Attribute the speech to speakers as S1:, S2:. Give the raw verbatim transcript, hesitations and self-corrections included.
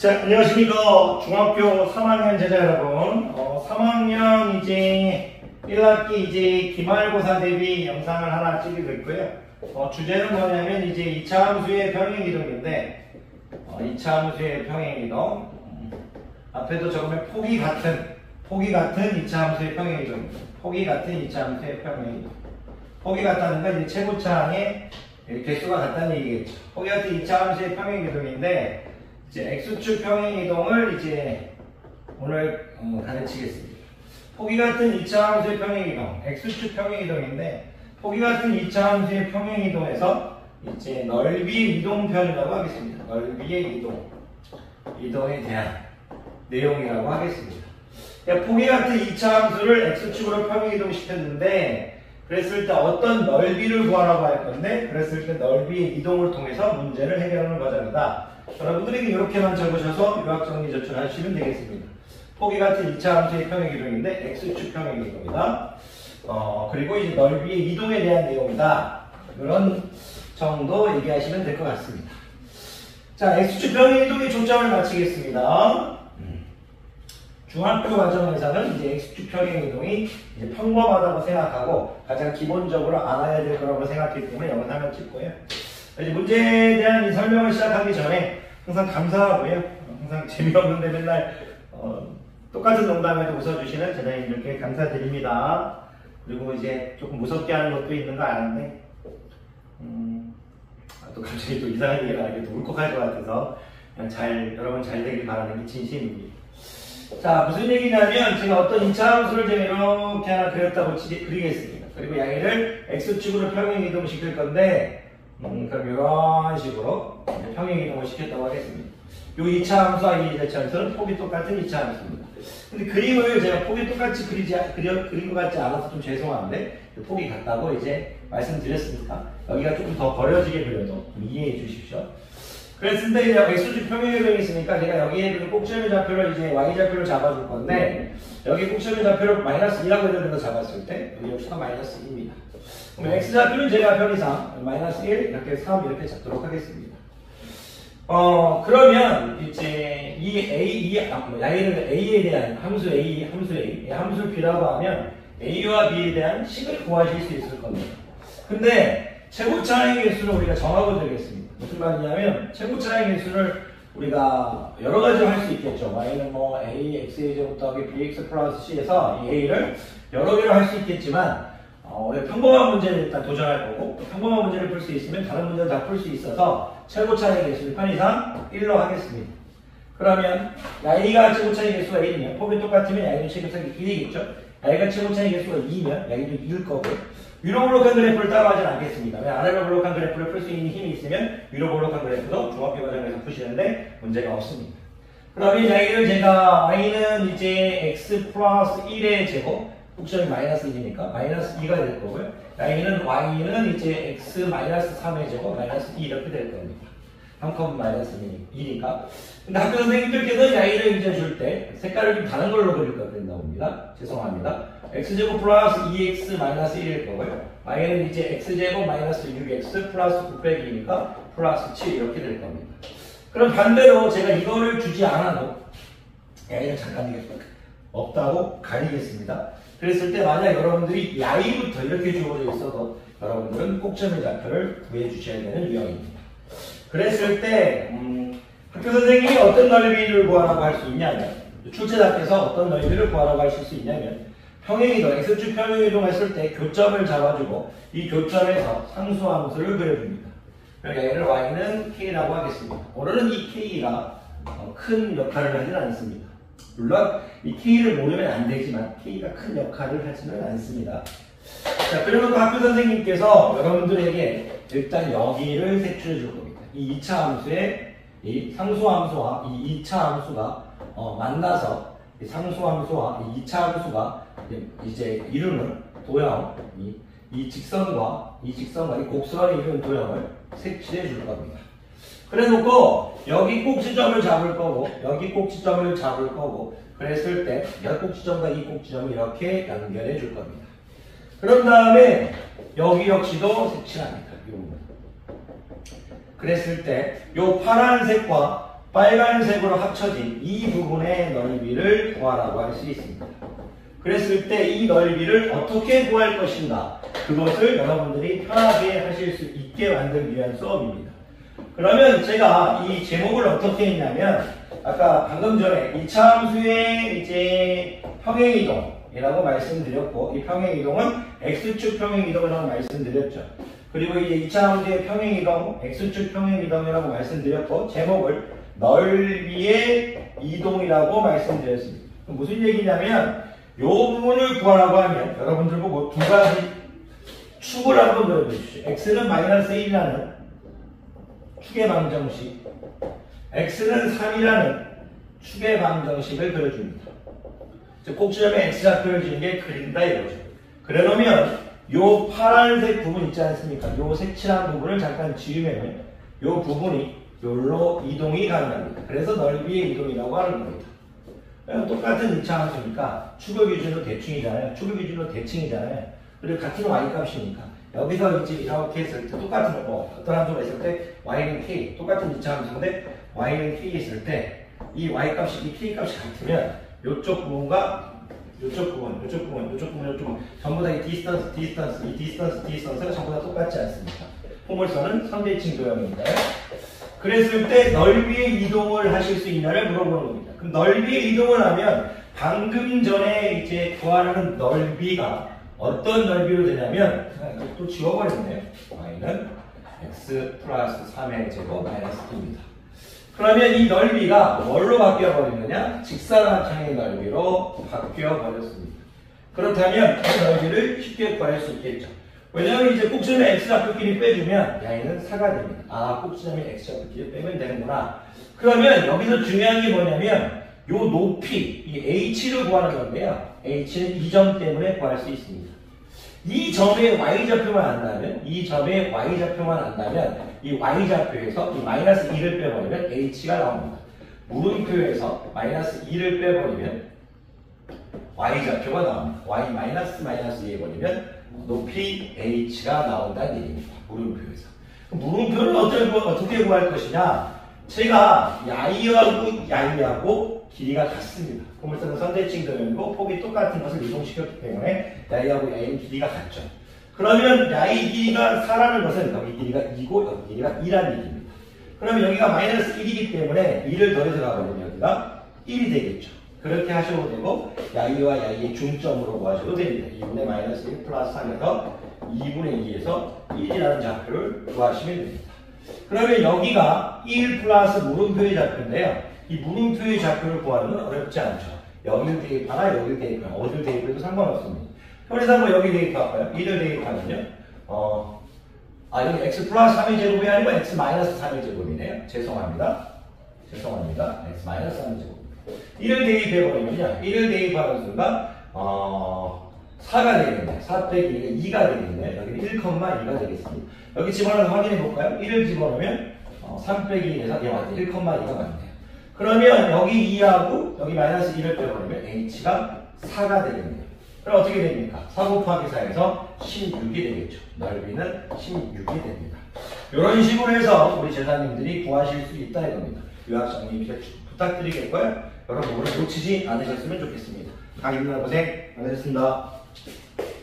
S1: 자, 안녕하십니까. 중학교 삼 학년 제자 여러분. 어, 삼 학년 이제 일 학기 이제 기말고사 대비 영상을 하나 찍게 됐고요. 어, 주제는 뭐냐면 이제 이 차 함수의 평행이동인데, 어, 이 차 함수의 평행이동. 음, 앞에도 적으면 폭이 같은, 폭이 같은 이 차 함수의 평행이동입니다. 폭이 같은 이 차 함수의 평행이동. 폭이 같다는 건 이제 최고차항의 개수가 같다는 얘기겠죠. 폭이 같은 이 차 함수의 평행이동인데, 이제 X축 평행이동을 이제 오늘 음, 가르치겠습니다. 폭이 같은 이 차 함수의 평행이동, X축 평행이동인데, 폭이 같은 이 차 함수의 평행이동에서 이제 넓이의 이동편이라고 하겠습니다. 넓이의 이동, 이동에 대한 내용이라고 하겠습니다. 그러니까 폭이 같은 이 차 함수를 X축으로 평행이동 시켰는데, 그랬을 때 어떤 넓이를 구하라고 할 건데, 그랬을 때 넓이의 이동을 통해서 문제를 해결하는 과정이다. 여러분들에게 이렇게만 적으셔서 유학 정리 제출하시면 되겠습니다. 폭이 같은 이 차 함수의 평행이동인데 X축 평행이동이다. 어, 그리고 이제 넓이의 이동에 대한 내용이다. 이런 정도 얘기하시면 될 것 같습니다. 자, X축 평행이동의 초점을 마치겠습니다. 중학교 과정에서는 이제 X축 평행이동이 이제 평범하다고 생각하고 가장 기본적으로 알아야 될 거라고 생각했기 때문에 영상을 찍고요. 이제 문제에 대한 이 설명을 시작하기 전에 항상 감사하고요. 항상 재미없는데 맨날 어, 똑같은 농담에도 웃어주시는 제자님들께 감사드립니다. 그리고 이제 조금 무섭게 하는 것도 있는 거 아는데 음, 또 갑자기 또 이상한 얘기가 나게 또 울컥할 것 같아서 그냥 잘 여러분 잘 되길 바라는 게 진심입니다. 자, 무슨 얘기냐면 제가 어떤 이 차 함수를 제가 이렇게 하나 그렸다고 그리겠습니다. 그리고 양의를 X축으로 평행이동 시킬 건데 음, 그럼 이런 식으로 평행이동을 시켰다고 하겠습니다. 이 이 차 함수와 이 이 차 함수는 폭이 똑같은 이 차 함수입니다. 근데 그림을 제가 폭이 똑같이 그리지, 그려, 그린 것 같지 않아서 좀 죄송한데 폭이 같다고 이제 말씀드렸으니까 여기가 조금 더 버려지게 그려도 이해해 주십시오. 그랬을 때 X축 평행이동이 있으니까 제가 여기에 꼭지점의 좌표를 이제 Y좌표를 잡아줄 건데 여기 꼭지점의 좌표를 마이너스 이라고 해야 되는 거 잡았을 때 여기 역시나 마이너스 이입니다. 그럼 X좌표는 제가 편의상 마이너스 일, 이렇게 삼 이렇게 잡도록 하겠습니다. 어, 그러면 이제 이 A, 이, Y는 A에 대한 함수 A, 함수 A, 함수 B라고 하면 A와 B에 대한 식을 구하실 수 있을 겁니다. 근데 최고차항의 개수를 우리가 정하고 되겠습니다. 무슨 말이냐면 최고차항의 개수를 우리가 여러 가지로 할 수 있겠죠. Y는 뭐 A, X의 제곱 더하기 Bx 플러스 C에서 이 A를 여러 개로 할 수 있겠지만 어, 우리가 평범한 문제를 일단 도전할 거고 평범한 문제를 풀 수 있으면 다른 문제도 다 풀 수 있어서 최고차항의 개수를 편의상 일로 하겠습니다. 그러면 Y가 최고차항의 개수가 일이면 폭이 똑같으면 Y는 최고차항의 일이겠죠. Y가 최고차항의 개수가 이면 Y도 이일 거고요. 위로 볼록한 그래프를 따라하진 않겠습니다. 왜 아래로 볼록한 그래프를 풀 수 있는 힘이 있으면 위로 볼록한 그래프도 중학교 과정에서 푸시는데 문제가 없습니다. 그러면 Y를 제가 Y는 이제 X 플러스 일의 제곱 꼭지점이 마이너스 일이니까 마이너스 이가 될 거고요. Y는 Y는 이제 X 마이너스 삼의 제곱 마이너스 이 이렇게 될 겁니다. 삼 컴 마이너스 이니까. 근데 학교 선생님들께서 Y를 이제 줄 때 색깔을 좀 다른 걸로 그릴 거 그린다고 봅니다. 죄송합니다. X제곱 플러스 이 엑스 마이너스 일일 거고요. Y는 이제 X제곱 마이너스 육 엑스 플러스 구 빼기 이니까 플러스 칠 이렇게 될 겁니다. 그럼 반대로 제가 이거를 주지 않아도 Y는 잠깐 이게 없다고 가리겠습니다. 그랬을 때 만약 여러분들이 Y부터 이렇게 주어져 있어도 여러분들은 꼭지점의 좌표를 구해 주셔야 되는 유형입니다. 그랬을 때 음, 학교 선생님이 어떤 넓이를 구하라고 할 수 있냐면 출제자께서 어떤 넓이를 구하라고 하실 수 있냐면 평행이동, X축 평행이동 했을 때 교점을 잡아주고 이 교점에서 상수함수를 그려줍니다. 그러니까 얘를 Y는 K라고 하겠습니다. 오늘은 이 K가 어, 큰 역할을 하지는 않습니다. 물론 이 K를 모르면 안 되지만 K가 큰 역할을 하지는 않습니다. 자, 그러면 학교 선생님께서 여러분들에게 일단 여기를 색출해 줄 겁니다. 이 이 차 함수의 이 상수함수와 이 이 차 함수가 어, 만나서 이 상수함수와 이 이 차 함수가 이제 이루는 도형, 이, 이 직선과 이 직선과 이 곡선을 이루는 도형을 색칠해 줄 겁니다. 그래 놓고 여기 꼭지점을 잡을 거고 여기 꼭지점을 잡을 거고 그랬을 때 이 꼭지점과 이 꼭지점을 이렇게 연결해 줄 겁니다. 그런 다음에 여기 역시도 색칠합니다. 이 부분. 그랬을 때 이 파란색과 빨간색으로 합쳐진 이 부분의 넓이를 구하라고 할 수 있습니다. 그랬을 때 이 넓이를 어떻게 구할 것인가, 그것을 여러분들이 편하게 하실 수 있게 만들기 위한 수업입니다. 그러면 제가 이 제목을 어떻게 했냐면, 아까 방금 전에 이 차 함수의 이제 평행이동이라고 말씀드렸고, 이 평행이동은 x축 평행이동이라고 말씀드렸죠. 그리고 이제 이 차 함수의 평행이동, x축 평행이동이라고 말씀드렸고, 제목을 넓이의 이동이라고 말씀드렸습니다. 무슨 얘기냐면, 이 부분을 구하라고 하면 여러분들 보고 두 가지 축을 한번 그려보십시오. x는 마이너스 일이라는 축의 방정식, x는 삼이라는 축의 방정식을 그려줍니다. 즉 꼭지점에 x좌표를 지은 게 그린다 이거죠. 그래놓으면 요 파란색 부분 있지 않습니까? 요 색칠한 부분을 잠깐 지우면 요 부분이 요로 이동이 가능합니다. 그래서 넓이의 이동이라고 하는 겁니다. 똑같은 이 차 함수니까 축을 기준으로 대충이잖아요. 축을 기준으로 대칭이잖아요. 그리고 같은 y값이니까 여기서 이제 이렇게 했을 때 똑같은 거, 어떤 함수가 있을 때 y는 k, 똑같은 이 차 함수인데 y는 k 있을 때 이 y값이 이 k값이 같으면 이쪽 부분과 이쪽 부분, 이쪽 부분, 이쪽 부분, 이쪽 부분 전부 다 이 디스턴스, 디스턴스, 이 디스턴스, 디스턴스가 전부 다 똑같지 않습니까? 포물선은 상대칭 도형입니다. 그랬을 때 넓이의 이동을 하실 수 있냐를 물어보는 겁니다. 그럼 넓이의 이동을 하면 방금 전에 이제 구하라는 넓이가 어떤 넓이로 되냐면, 또 지워버렸네요. y는 x 플러스 삼의 제곱 마이너스 이입니다. 그러면 이 넓이가 뭘로 바뀌어버리느냐? 직사각형의 넓이로 바뀌어버렸습니다. 그렇다면 이 넓이를 쉽게 구할 수 있겠죠. 왜냐하면 이제 꼭지점에 x좌표끼리 빼주면 y는 사가 됩니다. 아, 꼭지점에 x좌표끼리 빼면 되는구나. 그러면 여기서 중요한 게 뭐냐면 요 높이, 이 h를 구하는 건데요. h는 이 점 때문에 구할 수 있습니다. 이 점의 y좌표만 안다면, 이 점의 y좌표만 안다면 이 y좌표에서 이 마이너스 이를 빼버리면 h가 나옵니다. 물음표에서 마이너스 이를 빼버리면 y좌표가 나옵니다. y 마이너스 마이너스 이 해버리면 높이 h가 나온다는 얘기입니다. 물음표에서. 물음표를 어떻게, 어떻게 구할 것이냐? 제가 y하고 y하고 길이가 같습니다. 포물선은 선대칭 도형이고 폭이 똑같은 것을 이동시켰기 때문에 y하고 y는 길이가 같죠. 그러면 y 길이가 사라는 것은 여기 길이가 이고 여기 길이가 이라는 얘기입니다. 그러면 여기가 마이너스 일이기 때문에 이를 더해서 가버리면 여기가 일이 되겠죠. 그렇게 하셔도 되고 y와 y의 중점으로 구하셔도 됩니다. 이분의 마이너스 일 플러스 삼에서 이분의 이에서 일이라는 좌표를 구하시면 됩니다. 그러면 여기가 일 플러스 물음표의 좌표인데요. 이 물음표의 좌표를 구하는 건 어렵지 않죠. 여기를 대입하나 여기를 대입하나 어디를 대입해도 상관없습니다. 그래서 한번 여기 대입할까요? 일을 대입하면요. 어, 아, 여기 x 플러스 삼의 제곱이 아니고 x 마이너스 삼의 제곱이네요. 죄송합니다. 죄송합니다. x 마이너스 삼의 제곱. 일을 대입해버리면요. 일을 대입하는 순간 어, 사가 되겠네요. 사 빼기 이가 되겠네요. 여기는 일, 이가 되겠습니다. 여기 집어넣어서 확인해 볼까요? 일을 집어넣으면 어, 삼 빼기 일에서 예, 맞네. 일, 이가 맞네요. 그러면 여기 이하고 여기 마이너스 일을 빼버리면 h가 사가 되겠네요. 그럼 어떻게 됩니까? 사 곱하기 사에서 십육이 되겠죠. 넓이는 십육이 됩니다. 이런 식으로 해서 우리 제자님들이 구하실 수 있다 이겁니다. 요약 정리 부탁드리겠고요. 여러분 오늘 놓치지 않으셨으면 좋겠습니다. 강의들 고생 많으셨습니다.